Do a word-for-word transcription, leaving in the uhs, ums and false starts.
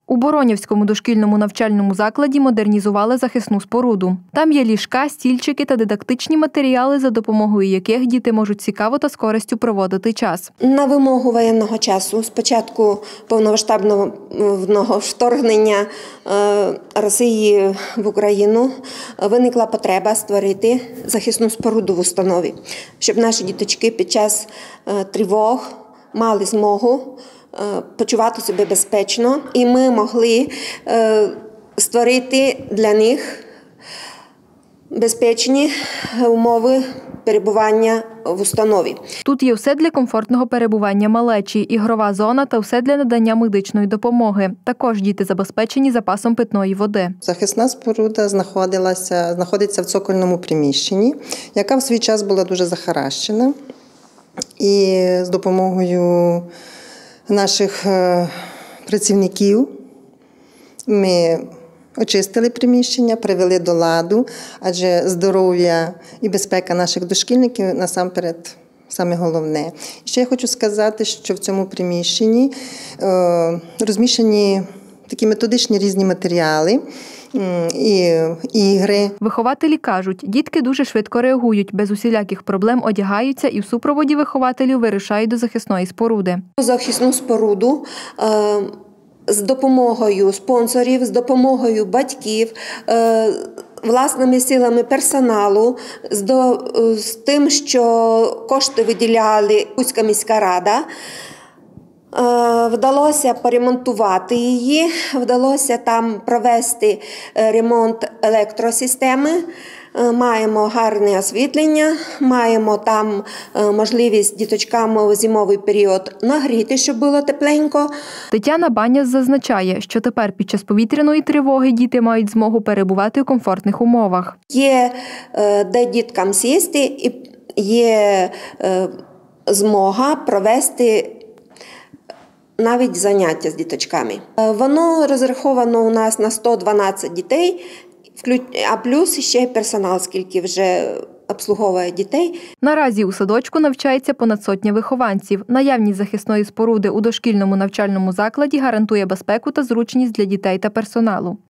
У Боронівському дошкільному навчальному закладі модернізували захисну споруду. Там є ліжка, стільчики та дидактичні матеріали, за допомогою яких діти можуть цікаво та з користю проводити час. На вимогу воєнного часу, з початку повномасштабного вторгнення Росії в Україну, виникла потреба створити захисну споруду в установі, щоб наші діточки під час тривог мали змогу почувати себе безпечно, і ми могли створити для них безпечні умови перебування в установі. Тут є все для комфортного перебування малечі, ігрова зона та все для надання медичної допомоги. Також діти забезпечені запасом питної води. Захисна споруда знаходилася, знаходиться в цокольному приміщенні, яка в свій час була дуже захаращена. І з допомогою наших працівників ми очистили приміщення, привели до ладу, адже здоров'я і безпека наших дошкільників насамперед саме головне. І ще я хочу сказати, що в цьому приміщенні розміщені такі методичні різні матеріали і ігри. Вихователі кажуть, дітки дуже швидко реагують, без усіляких проблем одягаються і в супроводі вихователів вирушають до захисної споруди. Захисну споруду з допомогою спонсорів, з допомогою батьків, власними силами персоналу, з, до, з тим, що кошти виділяли Буська міська рада, вдалося поремонтувати її, вдалося там провести ремонт електросистеми, маємо гарне освітлення, маємо там можливість діточкам у зимовий період нагріти, щоб було тепленько. Тетяна Баняс зазначає, що тепер під час повітряної тривоги діти мають змогу перебувати у комфортних умовах. Є де діткам сісти і є змога провести навіть заняття з діточками. Воно розраховано у нас на сто дванадцять дітей, а плюс ще персонал, скільки вже обслуговує дітей. Наразі у садочку навчається понад сотня вихованців. Наявність захисної споруди у дошкільному навчальному закладі гарантує безпеку та зручність для дітей та персоналу.